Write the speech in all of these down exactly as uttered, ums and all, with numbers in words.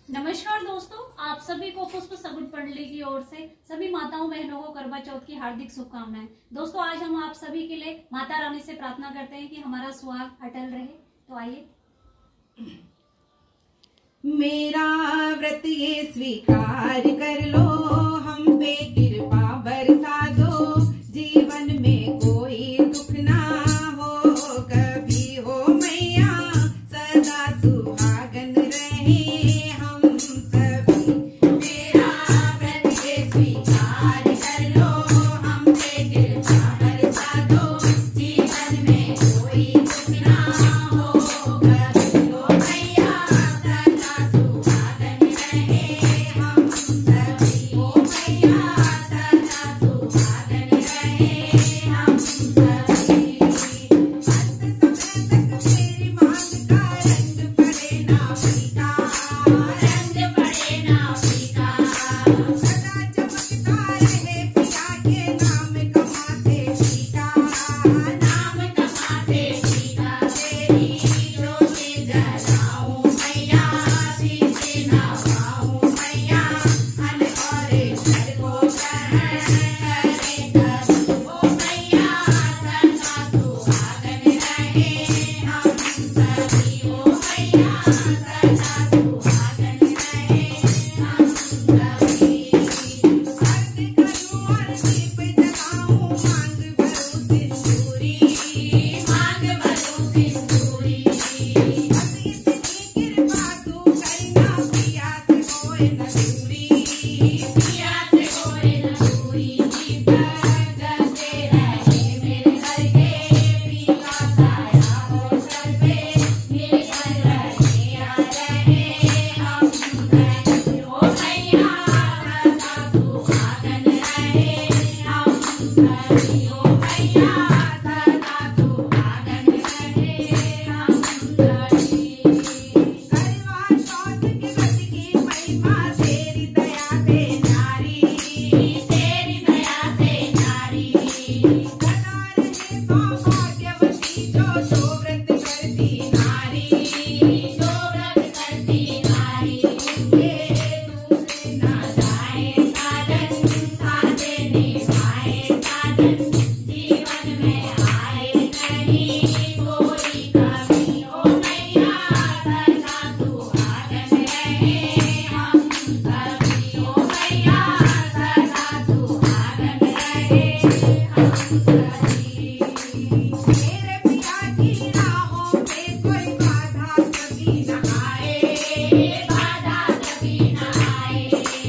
नमस्कार दोस्तों, आप सभी को पुष्प सगुन पंडली की ओर से सभी माताओं बहनों को करवा चौथ की हार्दिक शुभकामनाएं। दोस्तों, आज हम आप सभी के लिए माता रानी से प्रार्थना करते हैं कि हमारा सुहाग अटल रहे। तो आइए। मेरा व्रत ये स्वीकार कर लो, हम पे कृपा बरसा दो, जीवन में कोई दुख ना हो, कभी हो मैया सदा सुहागन रहे हम सभी। मेरा व्रत ये स्वीकार कर लो, हम पे कृपा बरसा दो, जीवन में कोई दुख ना हो, कभी हो मैया सदा सुहागन रहे हम सभी। हो मैया सदा सुहागन रहे हम सभी। अंत समय तक मेरी मांग का रंग पड़े ना फीका, रंग पड़े ना फीका, सदा चमकता रहे पिया के नाम कमाते टीका, नाम कमाते टीका। तेरी ज्योति जलाऊं मैया, शीशे नवाऊं मैया, अन और घर को ग्रहण करे करूं। हो मैया सदा सुहागन रहे हम सभी। हो मैया सदा सुहागन रहे हम सभी। अर्घ करूं और दीप जलाऊं, मांग भरूं सिंदूरी, मांग भरूं सिंदूरी। बस इतनी कृपा तू करना, पिया से होए न दूरी, पिया से होए न दूरी। दीपक जलते रहे मेरे घर के, पीला साया हो सर पे, मेरे घर रहे या रहे हम सभी। हो मैया सदा सुहागन रहे हम सभी। हो मैया सदा सुहागन रहे हम सभी। करवा चौथ के व्रत की महिमा, तेरी दया से नारी, तेरी दया से नारी। सदा रहे सौभाग्यवती जो जो व्रत करती नारी, जो व्रत करती नारी। उसके दूसरे ना जाए साधन, साधे निभाए साधन, जीवन में आए नहीं कोई कमी। हो मैया सदा सुहागन रहे हम सभी। हो मैया सदा सुहागन रहे हम सभी। मेरे पिया की राहों पे कोई बाधा कभी न आए, बाधा कभी न आए।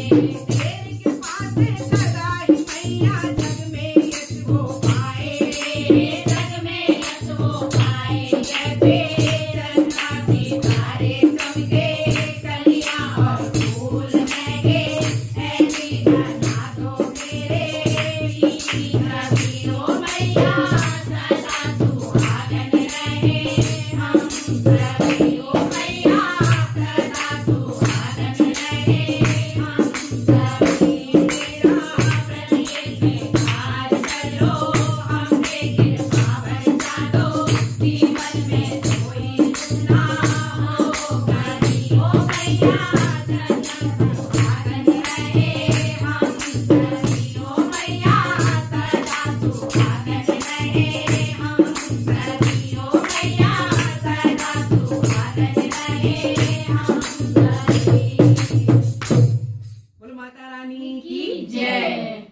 तेरी कृपा से सदा ही मैया जग में यश हो पाए, जग में यश हो पाए। जैसे चंद्रमा सितारे चमके, कलियां और फूल महके, ऐसी बना दो मेरे पीछी कभी। हो मैया सदा सुहागन रहे हम सभी। हो मैया सदा सुहागन रहे हम सभी। मेरा व्रत ये स्वीकार कर लो, हम पे कृपा बरसा दो, जीवन में कोई दुख ना हो कभी। हो मैया सदा सुहागन रहे हम सभी। हो मैया सदा सुहागन रहे हम सभी। हो मैया सदा सुहागन रहे हम सभी। बोलो माता रानी की जय।